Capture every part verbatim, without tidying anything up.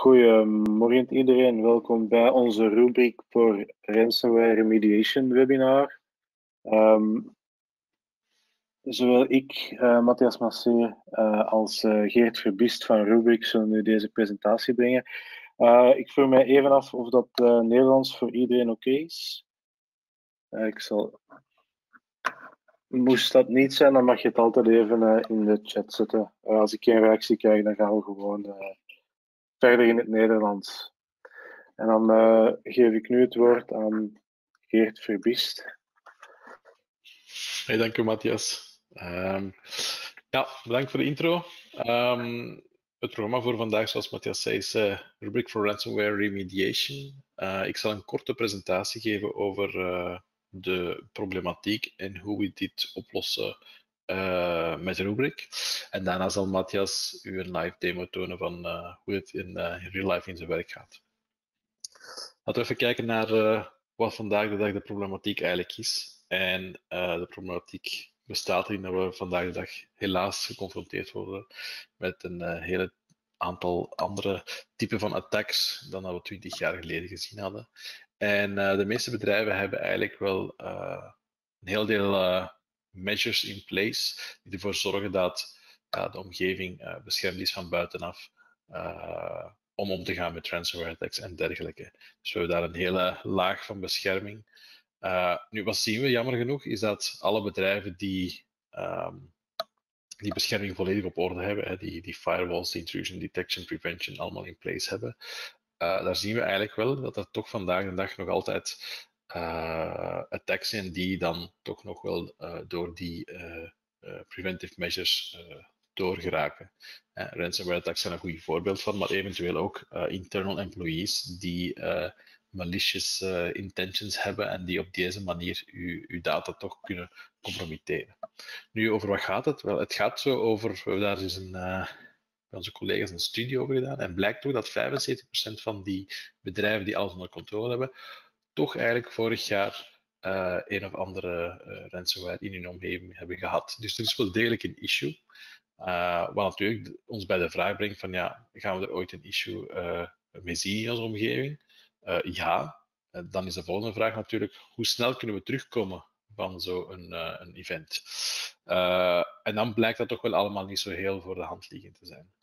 Goedemorgen iedereen, welkom bij onze rubriek voor ransomware remediation webinar. Um, zowel ik, uh, Matthias Massé, uh, als uh, Geert Verbiest van Rubrik zullen nu deze presentatie brengen. Uh, ik vroeg mij even af of dat uh, Nederlands voor iedereen oké okay is. Uh, ik zal... Moest dat niet zijn, dan mag je het altijd even uh, in de chat zetten. Uh, als ik geen reactie krijg, dan gaan we gewoon uh, verder in het Nederlands. En dan uh, geef ik nu het woord aan Geert Verbiest. Hey, dank u, Matthias. Um, ja, bedankt voor de intro. Um, het programma voor vandaag, zoals Matthias zei, is uh, Rubric for Ransomware Remediation. Uh, ik zal een korte presentatie geven over uh, de problematiek en hoe we dit oplossen uh, met Rubric. En daarna zal Matthias u een live demo tonen van uh, hoe het in, uh, in real life in zijn werk gaat. Laten we even kijken naar uh, wat vandaag de dag de problematiek eigenlijk is. En uh, de problematiek bestaat erin dat we vandaag de dag helaas geconfronteerd worden met een uh, hele aantal andere typen van attacks dan dat we twintig jaar geleden gezien hadden. En uh, de meeste bedrijven hebben eigenlijk wel uh, een heel deel uh, measures in place die ervoor zorgen dat uh, de omgeving uh, beschermd is van buitenaf. Uh, om om te gaan met ransomware attacks en dergelijke. Dus we hebben daar een hele laag van bescherming. Uh, nu, wat zien we, jammer genoeg, is dat alle bedrijven die um, die bescherming volledig op orde hebben, hè, die, die firewalls, die intrusion detection prevention allemaal in place hebben, uh, daar zien we eigenlijk wel dat er toch vandaag de dag nog altijd uh, attacks zijn die dan toch nog wel uh, door die uh, uh, preventive measures uh, doorgeraken. Uh, ransomware attacks zijn een goed voorbeeld van, maar eventueel ook uh, internal employees die uh, malicious uh, intentions hebben en die op deze manier uw, uw data toch kunnen compromitteren. Nu, over wat gaat het? Wel, het gaat zo over, we hebben daar dus een, uh, bij onze collega's een studie over gedaan en blijkt toch dat vijfenzeventig procent van die bedrijven die alles onder controle hebben, toch eigenlijk vorig jaar uh, een of andere uh, ransomware in hun omgeving hebben gehad. Dus er is wel degelijk een issue. Uh, wat natuurlijk ons bij de vraag brengt van ja, gaan we er ooit een issue uh, mee zien in onze omgeving? Uh, ja, uh, dan is de volgende vraag natuurlijk, hoe snel kunnen we terugkomen van zo'n uh, een event? Uh, en dan blijkt dat toch wel allemaal niet zo heel voor de hand liggend te zijn.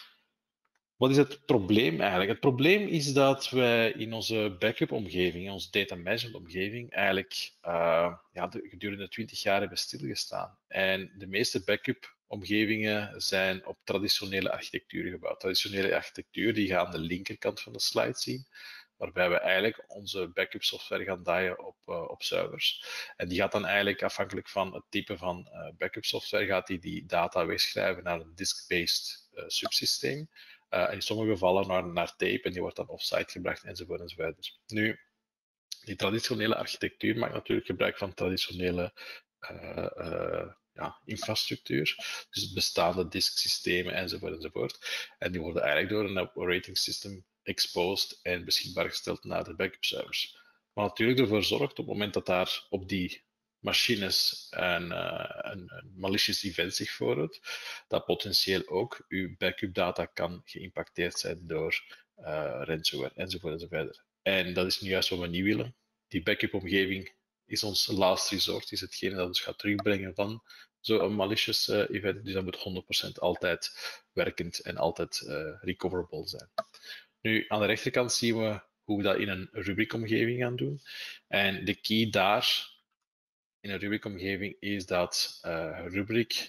Wat is het probleem eigenlijk? Het probleem is dat wij in onze backup-omgeving, in onze data management-omgeving, eigenlijk uh, ja, de, gedurende twintig jaar hebben stilgestaan. En de meeste backup-omgevingen zijn op traditionele architectuur gebouwd. Traditionele architectuur die je aan de linkerkant van de slide zien, waarbij we eigenlijk onze backup software gaan draaien op, uh, op servers. En die gaat dan eigenlijk afhankelijk van het type van uh, backup software, gaat die, die data wegschrijven naar een disk-based uh, subsysteem. Uh, in sommige gevallen naar, naar tape en die wordt dan offsite gebracht enzovoort enzovoort. Nu, die traditionele architectuur maakt natuurlijk gebruik van traditionele uh, uh, ja, infrastructuur, dus bestaande disksystemen enzovoort enzovoort. En die worden eigenlijk door een operating system exposed en beschikbaar gesteld naar de backup servers. Maar natuurlijk ervoor zorgt op het moment dat daar op die machines een, uh, een, een malicious event zich voordoet, dat potentieel ook uw backup data kan geïmpacteerd zijn door uh, ransomware enzovoort enzovoort. En dat is nu juist wat we niet willen. Die backup-omgeving is ons last resort, is hetgene dat ons gaat terugbrengen van zo'n malicious uh, event. Dus dat moet honderd procent altijd werkend en altijd uh, recoverable zijn. Nu, aan de rechterkant zien we hoe we dat in een Rubrik-omgeving gaan doen. En de key daar in een Rubrik-omgeving is dat uh, Rubrik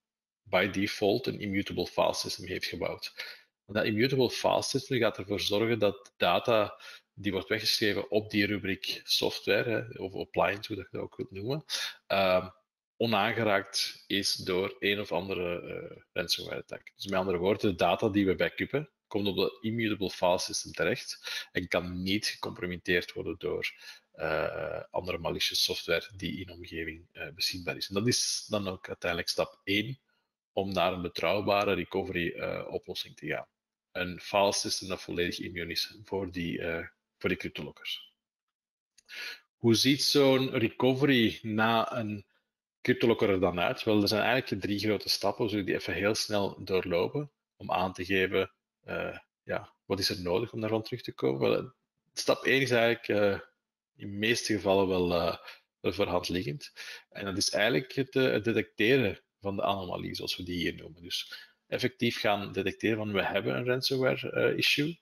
by default een immutable file system heeft gebouwd. Dat immutable file system gaat ervoor zorgen dat data die wordt weggeschreven op die rubriek software, hè, of appliance, hoe dat je dat ook wilt noemen, uh, onaangeraakt is door een of andere uh, ransomware attack. Dus met andere woorden, de data die we backuppen, komt op de immutable file system terecht en kan niet gecompromitteerd worden door uh, andere malicious software die in de omgeving uh, beschikbaar is. En dat is dan ook uiteindelijk stap één om naar een betrouwbare recovery uh, oplossing te gaan. Een file system dat volledig immuun is voor die, uh, voor die cryptolockers. Hoe ziet zo'n recovery na een cryptolocker er dan uit? Wel, er zijn eigenlijk drie grote stappen. We zullen die even heel snel doorlopen om aan te geven uh, ja, wat is er nodig om daarvan terug te komen? Wel, stap één is eigenlijk uh, in de meeste gevallen wel, uh, wel voor hand liggend. En dat is eigenlijk het, uh, het detecteren van de anomalie, zoals we die hier noemen. Dus effectief gaan detecteren van we hebben een ransomware uh, issue.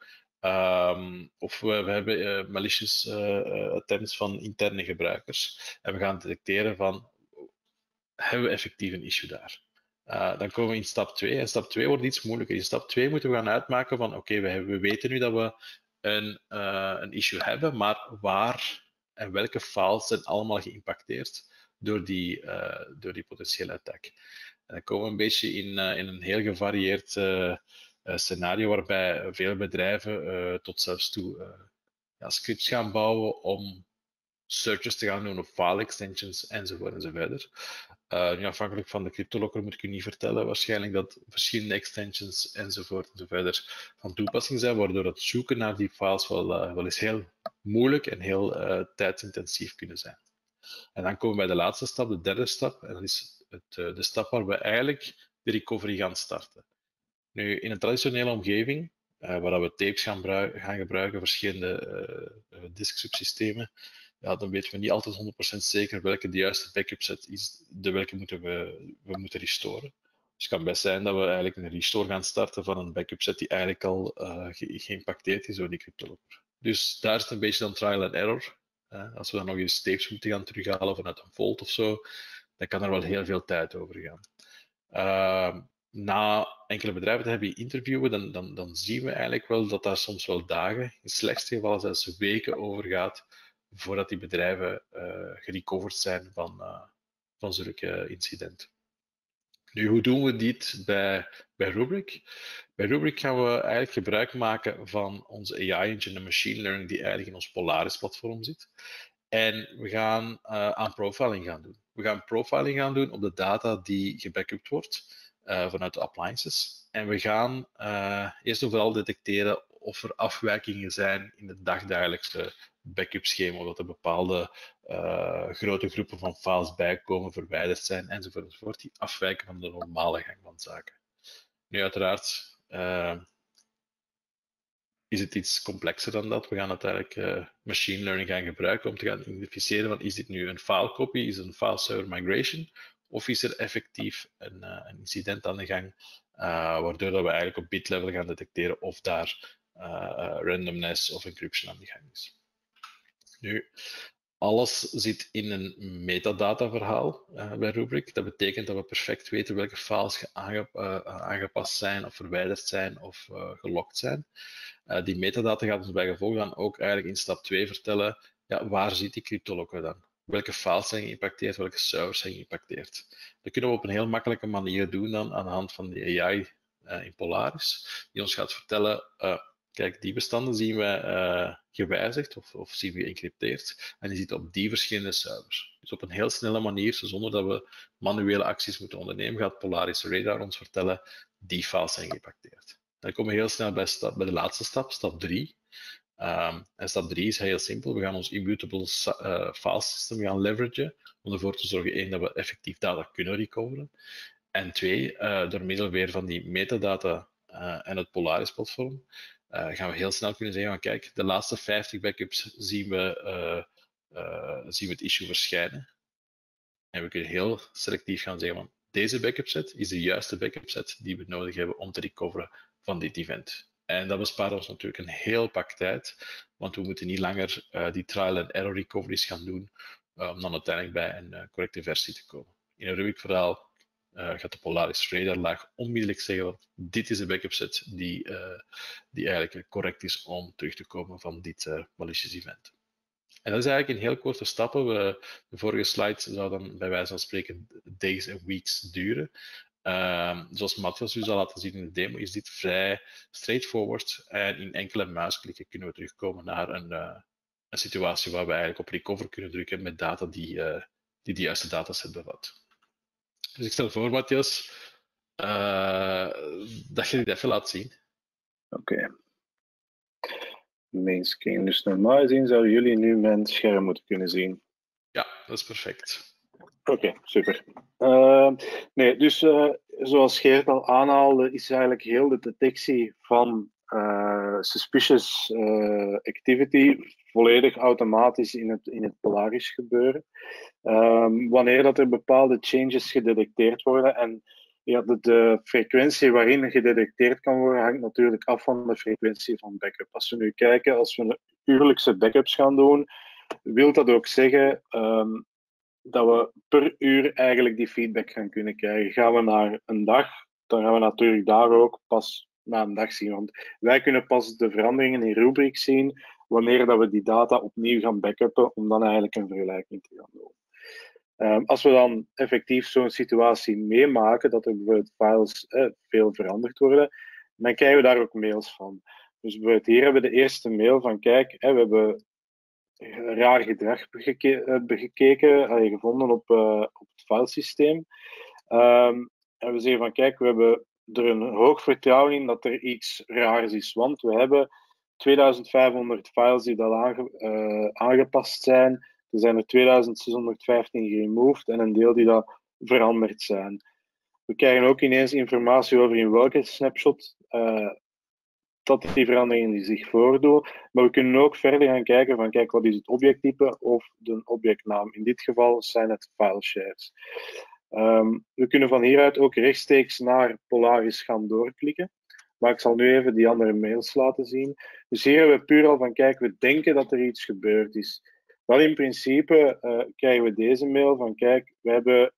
Um, of we, we hebben uh, malicious uh, attempts van interne gebruikers. En we gaan detecteren van hebben we effectief een issue daar. Uh, dan komen we in stap twee. En stap twee wordt iets moeilijker. In stap twee moeten we gaan uitmaken van oké, okay, we, we weten nu dat we een, uh, een issue hebben, maar waar en welke files zijn allemaal geïmpacteerd door die, uh, door die potentiële attack. En dan komen we een beetje in, uh, in een heel gevarieerd uh, uh, scenario waarbij veel bedrijven uh, tot zelfs toe uh, ja, scripts gaan bouwen om searches te gaan doen of file extensions enzovoort enzovoort. Uh, nu afhankelijk van de cryptolocker moet ik u niet vertellen waarschijnlijk dat verschillende extensions enzovoort enzovoort van toepassing zijn, waardoor het zoeken naar die files wel, uh, wel eens heel moeilijk en heel uh, tijdsintensief kunnen zijn. En dan komen we bij de laatste stap, de derde stap, en dat is het, uh, de stap waar we eigenlijk de recovery gaan starten. Nu, in een traditionele omgeving, uh, waar we tapes gaan, gaan gebruiken, verschillende uh, disk-subsystemen, ja, dan weten we niet altijd honderd procent zeker welke de juiste backup set is, de welke moeten we, we moeten restoren. Dus het kan best zijn dat we eigenlijk een restore gaan starten van een backup set die eigenlijk al uh, ge geïmpacteerd is door die cryptolocker. Dus daar is het een beetje dan trial and error. Uh, als we dan nog eens tapes moeten gaan terughalen vanuit een vault of zo, dan kan er wel heel veel tijd over gaan. Uh, na enkele bedrijven te hebben interviewen, dan, dan, dan zien we eigenlijk wel dat daar soms wel dagen, in het slechtste geval zelfs weken over gaat, voordat die bedrijven uh, gerecoverd zijn van, uh, van zulke incidenten. Nu, hoe doen we dit bij, bij Rubrik? Bij Rubrik gaan we eigenlijk gebruik maken van onze A I-engine en machine learning die eigenlijk in ons Polaris-platform zit. En we gaan uh, aan profiling gaan doen. We gaan profiling gaan doen op de data die gebackupt wordt uh, vanuit de appliances. En we gaan uh, eerst en vooral detecteren of er afwijkingen zijn in het dagdagelijkse backup schema, of dat er bepaalde uh, grote groepen van files bijkomen, verwijderd zijn, enzovoort, enzovoort, die afwijken van de normale gang van zaken. Nu, uiteraard uh, is het iets complexer dan dat. We gaan uiteindelijk uh, machine learning gaan gebruiken om te gaan identificeren van is dit nu een file copy, is het een file server migration, of is er effectief een, uh, een incident aan de gang, uh, waardoor dat we eigenlijk op bit level gaan detecteren of daar uh, uh, randomness of encryption aan de gang is. Nu, alles zit in een metadata-verhaal uh, bij Rubrik. Dat betekent dat we perfect weten welke files aange uh, aangepast zijn of verwijderd zijn of uh, gelokt zijn. Uh, die metadata gaat ons bij gevolg dan ook eigenlijk in stap twee vertellen, ja, waar zit die cryptolocker dan? Welke files zijn geïmpacteerd, welke servers zijn geïmpacteerd? Dat kunnen we op een heel makkelijke manier doen dan aan de hand van de A I uh, in Polaris, die ons gaat vertellen, uh, kijk, die bestanden zien we uh, gewijzigd of, of zien we geëncrypteerd en die zitten op die verschillende servers. Dus op een heel snelle manier, zonder dat we manuele acties moeten ondernemen, gaat Polaris Radar ons vertellen, die files zijn geïmpacteerd. Dan komen we heel snel bij, stap, bij de laatste stap, stap drie. Um, en stap drie is heel simpel. We gaan ons immutable uh, file system gaan leveragen om ervoor te zorgen, één, dat we effectief data kunnen recoveren. En twee, uh, door middel weer van die metadata uh, en het Polaris-platform, uh, gaan we heel snel kunnen zeggen van kijk, de laatste vijftig backups zien we, uh, uh, zien we het issue verschijnen. En we kunnen heel selectief gaan zeggen van deze backup set is de juiste backup set die we nodig hebben om te recoveren van dit event. En dat bespaart ons natuurlijk een heel pak tijd, want we moeten niet langer uh, die trial and error recoveries gaan doen uh, om dan uiteindelijk bij een uh, correcte versie te komen. In een Rubrik-verhaal uh, gaat de Polaris Radar laag onmiddellijk zeggen van dit is de backup set die, uh, die eigenlijk correct is om terug te komen van dit uh, malicious event. En dat is eigenlijk in heel korte stappen. We, de vorige slide zou dan bij wijze van spreken days en weeks duren. Uh, zoals Matthias u zal laten zien in de demo, is dit vrij straightforward. En in enkele muisklikken kunnen we terugkomen naar een, uh, een situatie waar we eigenlijk op recover kunnen drukken met data die uh, die, de juiste dataset bevat. Dus ik stel voor, Matthias, uh, dat je dit even laat zien. Oké. Okay. Main screen. Dus normaal gezien zouden jullie nu mijn scherm moeten kunnen zien. Ja, dat is perfect. Oké, okay, super. Uh, nee, dus uh, zoals Geert al aanhaalde, is eigenlijk heel de detectie van uh, uh, suspicious uh, activity volledig automatisch in het, in het Polaris gebeuren. Um, wanneer dat er bepaalde changes gedetecteerd worden. En ja, de, de frequentie waarin gedetecteerd kan worden, hangt natuurlijk af van de frequentie van backup. Als we nu kijken, als we uurlijkse backups gaan doen, wil dat ook zeggen um, dat we per uur eigenlijk die feedback gaan kunnen krijgen. Gaan we naar een dag, dan gaan we natuurlijk daar ook pas na een dag zien. Want wij kunnen pas de veranderingen in Rubrik zien wanneer dat we die data opnieuw gaan backuppen, om dan eigenlijk een vergelijking te gaan doen. Um, als we dan effectief zo'n situatie meemaken, dat er bijvoorbeeld files eh, veel veranderd worden, dan krijgen we daar ook mails van. Dus bijvoorbeeld hier hebben we de eerste mail van, kijk, eh, we hebben raar gedrag geke gekeken, uh, gevonden op, uh, op het filesysteem. Um, en we zeggen van, kijk, we hebben er een hoog vertrouwen in dat er iets raars is, want we hebben tweeduizend vijfhonderd files die dat aange uh, aangepast zijn. Er zijn er tweeduizend zeshonderdvijftien geremoved en een deel die dat veranderd zijn. We krijgen ook ineens informatie over in welke snapshot uh, dat die veranderingen zich voordoen. Maar we kunnen ook verder gaan kijken van, kijk, wat is het objecttype of de objectnaam. In dit geval zijn het file shares. Um, we kunnen van hieruit ook rechtstreeks naar Polaris gaan doorklikken. Maar ik zal nu even die andere mails laten zien. Dus hier hebben we puur al van, kijk, we denken dat er iets gebeurd is. Wel, in principe uh, krijgen we deze mail van, kijk, we hebben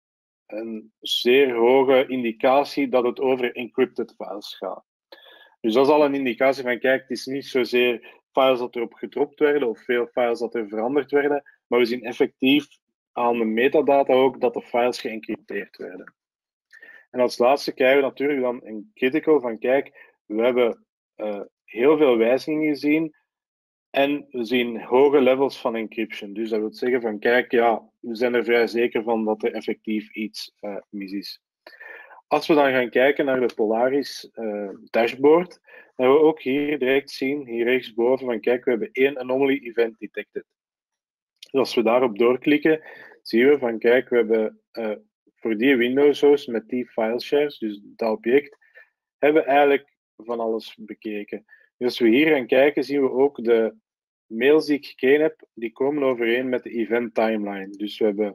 een zeer hoge indicatie dat het over encrypted files gaat. Dus dat is al een indicatie van, kijk, het is niet zozeer files dat erop gedropt werden of veel files dat er veranderd werden, maar we zien effectief aan de metadata ook dat de files geëncrypteerd werden. En als laatste krijgen we natuurlijk dan een critical van, kijk, we hebben uh, heel veel wijzigingen gezien en we zien hoge levels van encryption. Dus dat wil zeggen van, kijk, ja, we zijn er vrij zeker van dat er effectief iets uh, mis is. Als we dan gaan kijken naar de Polaris uh, dashboard, dan gaan we ook hier direct zien, hier rechtsboven, van kijk, we hebben één anomaly event detected. Dus als we daarop doorklikken, zien we van kijk, we hebben uh, voor die Windows host met die file shares, dus dat object, hebben we eigenlijk van alles bekeken. Dus als we hier gaan kijken, zien we ook de mails die ik gekregen heb, die komen overeen met de event timeline. Dus we hebben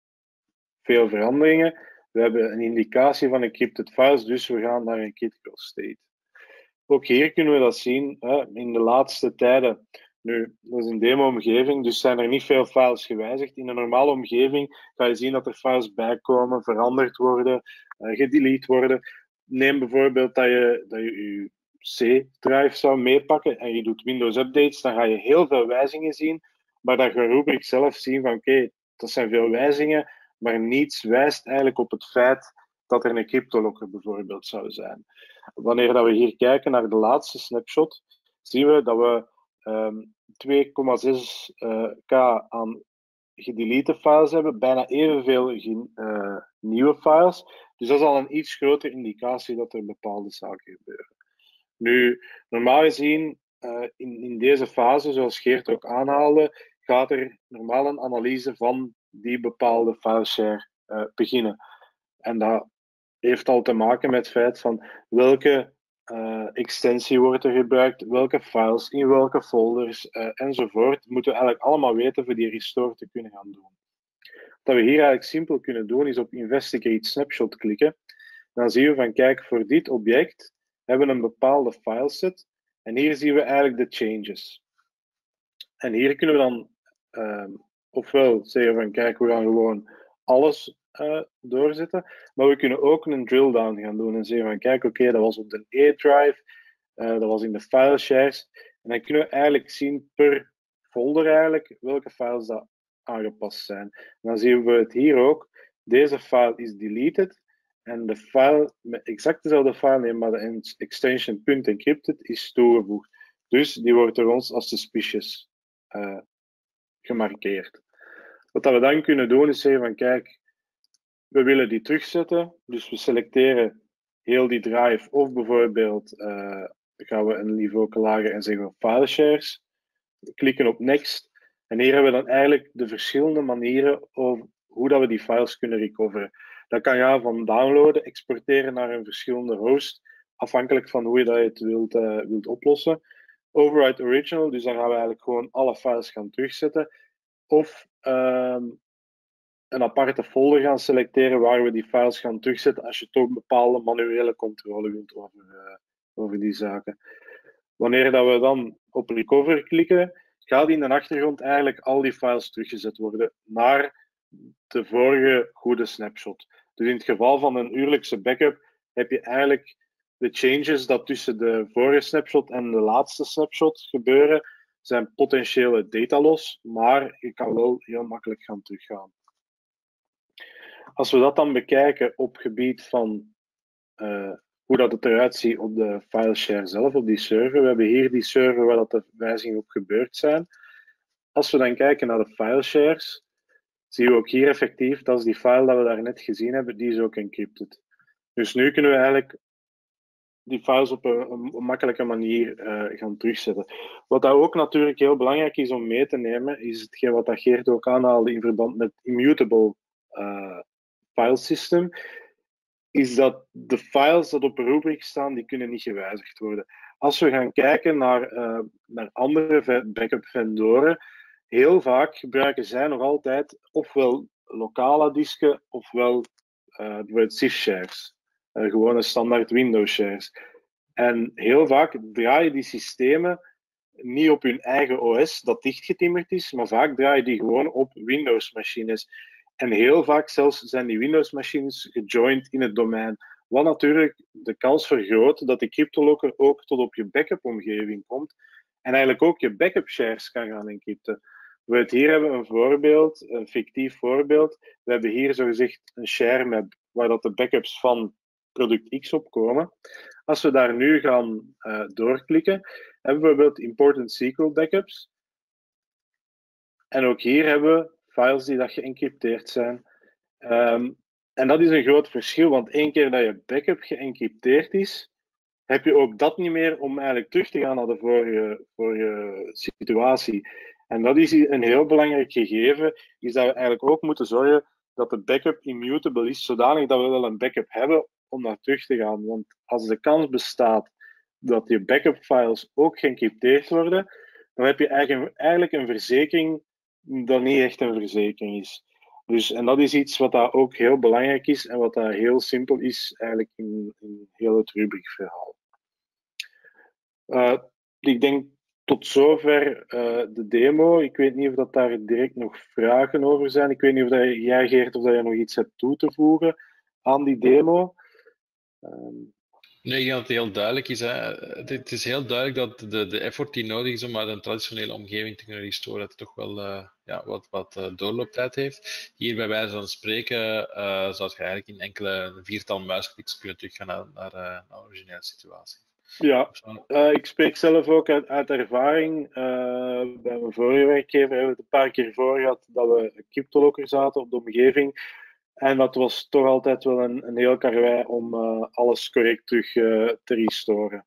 veel veranderingen. We hebben een indicatie van encrypted files, dus we gaan naar een critical state. Ook hier kunnen we dat zien hè, in de laatste tijden. Nu, dat is een demo-omgeving, dus zijn er niet veel files gewijzigd. In een normale omgeving ga je zien dat er files bijkomen, veranderd worden, uh, gedelete worden. Neem bijvoorbeeld dat je dat je, je C-drive zou meepakken en je doet Windows updates, dan ga je heel veel wijzigingen zien, maar dan ga Rubrik zelf zien van oké, okay, dat zijn veel wijzigingen, maar niets wijst eigenlijk op het feit dat er een cryptolocker bijvoorbeeld zou zijn. Wanneer dat we hier kijken naar de laatste snapshot, zien we dat we um, twee komma zes k aan gedelete files hebben, bijna evenveel uh, nieuwe files. Dus dat is al een iets grotere indicatie dat er bepaalde zaken gebeuren. Nu, normaal gezien, uh, in, in deze fase, zoals Geert ook aanhaalde, gaat er normaal een analyse van die bepaalde fileshare uh, beginnen. En dat heeft al te maken met het feit van welke uh, extensie wordt er gebruikt, welke files, in welke folders uh, enzovoort. Moeten we eigenlijk allemaal weten voor die restore te kunnen gaan doen. Wat we hier eigenlijk simpel kunnen doen is op Investigate Snapshot klikken. Dan zien we van kijk, voor dit object hebben we een bepaalde fileset en hier zien we eigenlijk de changes. En hier kunnen we dan uh, ofwel zeggen van kijk, we gaan gewoon alles uh, doorzetten, maar we kunnen ook een drill down gaan doen en zeggen van kijk, oké, okay, dat was op de A-drive, uh, dat was in de file shares en dan kunnen we eigenlijk zien per folder eigenlijk welke files dat aangepast zijn. En dan zien we het hier ook, deze file is deleted en de file met exact dezelfde file, maar de extension .encrypted is toegevoegd. Dus die wordt door ons als suspicious uh, gemarkeerd. Wat dat we dan kunnen doen is zeggen van kijk, we willen die terugzetten, dus we selecteren heel die drive of bijvoorbeeld uh, gaan we een niveau lager en zeggen we file shares, we klikken op next en hier hebben we dan eigenlijk de verschillende manieren over hoe dat we die files kunnen recoveren. Dat kan gaan van downloaden, exporteren naar een verschillende host, afhankelijk van hoe je dat het wilt, uh, wilt oplossen. Override original, dus dan gaan we eigenlijk gewoon alle files gaan terugzetten. Of um, een aparte folder gaan selecteren waar we die files gaan terugzetten als je toch een bepaalde manuele controle wilt over, uh, over die zaken. Wanneer dat we dan op recover klikken, gaat in de achtergrond eigenlijk al die files teruggezet worden naar de vorige goede snapshot. Dus in het geval van een uurlijkse backup heb je eigenlijk de changes dat tussen de vorige snapshot en de laatste snapshot gebeuren, zijn potentiële datalos, maar je kan wel heel makkelijk gaan teruggaan. Als we dat dan bekijken op gebied van uh, hoe dat het eruit ziet op de fileshare zelf, op die server. We hebben hier die server waar dat de wijzigingen op gebeurd zijn. Als we dan kijken naar de fileshares, zien we ook hier effectief, dat is die file dat we daar net gezien hebben, die is ook encrypted. Dus nu kunnen we eigenlijk die files op een, een makkelijke manier uh, gaan terugzetten. Wat dat ook natuurlijk heel belangrijk is om mee te nemen, is hetgeen wat dat Geert ook aanhaalde in verband met immutable uh, file system, is dat de files dat op Rubrik staan, die kunnen niet gewijzigd worden. Als we gaan kijken naar, uh, naar andere backup vendoren, heel vaak gebruiken zij nog altijd ofwel lokale disken, ofwel uh, bijvoorbeeld C I F shares. Uh, gewone standaard Windows shares. En heel vaak draaien die systemen niet op hun eigen O S dat dichtgetimmerd is, maar vaak draaien die gewoon op Windows machines. En heel vaak zelfs zijn die Windows machines gejoined in het domein. Wat natuurlijk de kans vergroot dat de cryptolocker ook tot op je backup omgeving komt. En eigenlijk ook je backup shares kan gaan encrypten. Hier hebben we een voorbeeld, een fictief voorbeeld. We hebben hier zogezegd een share map waar dat de backups van product X op komen. Als we daar nu gaan uh, doorklikken, hebben we bijvoorbeeld important S Q L backups. En ook hier hebben we files die dat geëncrypteerd zijn. Um, en dat is een groot verschil, want één keer dat je backup geëncrypteerd is, heb je ook dat niet meer om eigenlijk terug te gaan naar de vorige, vorige situatie. En dat is een heel belangrijk gegeven, is dat we eigenlijk ook moeten zorgen dat de backup immutable is, zodanig dat we wel een backup hebben om naar terug te gaan. Want als de kans bestaat dat je backup files ook geëncrypteerd worden, dan heb je eigenlijk een verzekering dat niet echt een verzekering is. Dus, en dat is iets wat daar ook heel belangrijk is en wat daar heel simpel is eigenlijk in, in heel het Rubrik-verhaal. Uh, ik denk tot zover uh, de demo. Ik weet niet of dat daar direct nog vragen over zijn. Ik weet niet of dat jij, Geert, of dat je nog iets hebt toe te voegen aan die demo. Um, Nee, ik denk dat het heel duidelijk is. Hè. Het is heel duidelijk dat de, de effort die nodig is om uit een traditionele omgeving te kunnen restoren, dat het toch wel uh, ja, wat, wat uh, doorlooptijd heeft. Hier bij wijze van spreken uh, zou je eigenlijk in enkele viertal muiskliks kunnen teruggaan naar, naar, uh, naar de originele situatie. Ja, uh, ik spreek zelf ook uit, uit ervaring. Uh, bij mijn vorige werkgever hebben we het een paar keer voor gehad dat we een cryptolocker zaten op de omgeving. En dat was toch altijd wel een, een heel karwei om uh, alles correct terug uh, te restoren.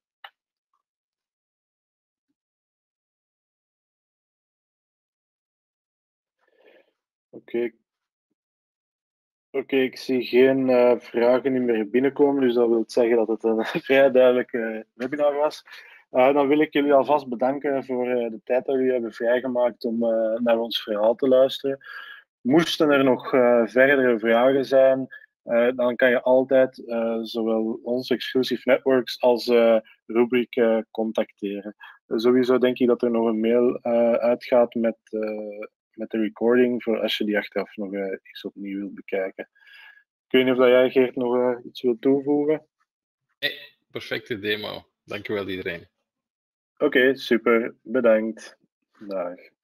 Oké. Okay. Oké, okay, ik zie geen uh, vragen meer binnenkomen, dus dat wil zeggen dat het een vrij duidelijke uh, webinar was. Uh, dan wil ik jullie alvast bedanken voor uh, de tijd dat jullie hebben vrijgemaakt om uh, naar ons verhaal te luisteren. Moesten er nog uh, verdere vragen zijn, uh, dan kan je altijd uh, zowel ons Exclusive Networks als uh, Rubrik uh, contacteren. Uh, sowieso denk ik dat er nog een mail uh, uitgaat met, uh, met de recording, voor als je die achteraf nog uh, eens opnieuw wilt bekijken. Ik weet niet of dat jij, Geert, nog uh, iets wilt toevoegen? Nee, perfecte demo. Dankjewel iedereen. Oké, okay, super. Bedankt. Dag.